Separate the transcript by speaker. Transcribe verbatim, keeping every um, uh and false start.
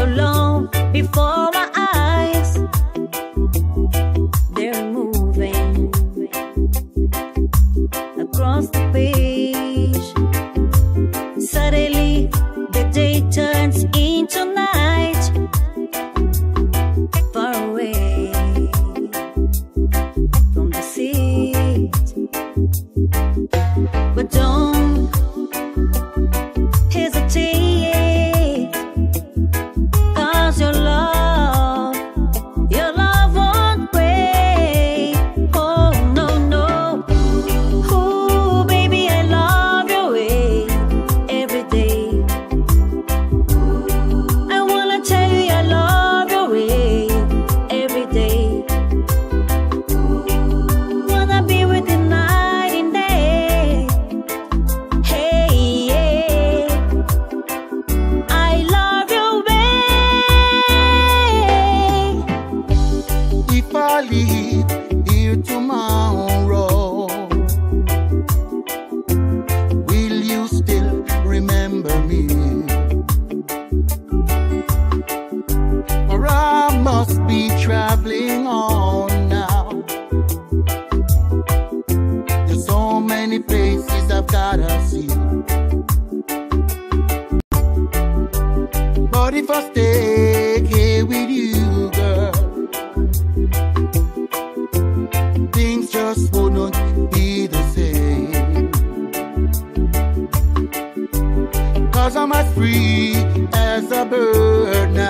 Speaker 1: so long before my eyes. They're moving across the page. Suddenly the day turns into night. Far away from the seat, but don't hesitate, 'cause your love, your love won't wait. Oh no, no. Ooh, baby, I love your way every day. I wanna tell you I love your way every day. Wanna be with you night and day. Hey, yeah. I love your way.
Speaker 2: If I leave here tomorrow, will you still remember me? Or I must be traveling on now. There's so many places I've gotta see. But if I stay here with you, girl, things just wouldn't be the same. 'Cause I'm as free as a bird now.